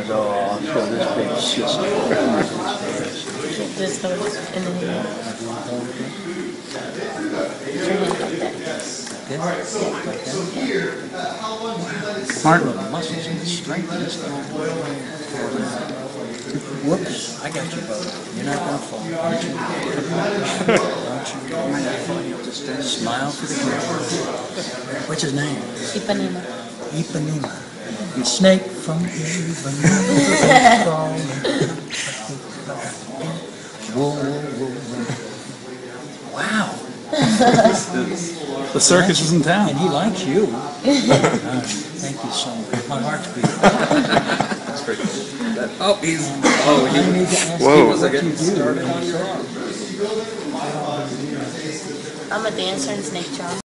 gonna go, I'll show this big sister. This goes in the hand. Your hand like that. Martin, the muscles and the strength of this guy. Whoops, I got you both. You're not gonna fall, aren't you? Smile for the camera. What's his name? Ipanema. Ipanema. The snake from Ipanema. Whoa, whoa, whoa. Wow. The circus is in town. And he likes you. Thank you so much. My heart's beating. That's pretty cool. Oh, he's. Oh, I need to ask whoa. you what you do. Started on I'm a dancer in snake charm.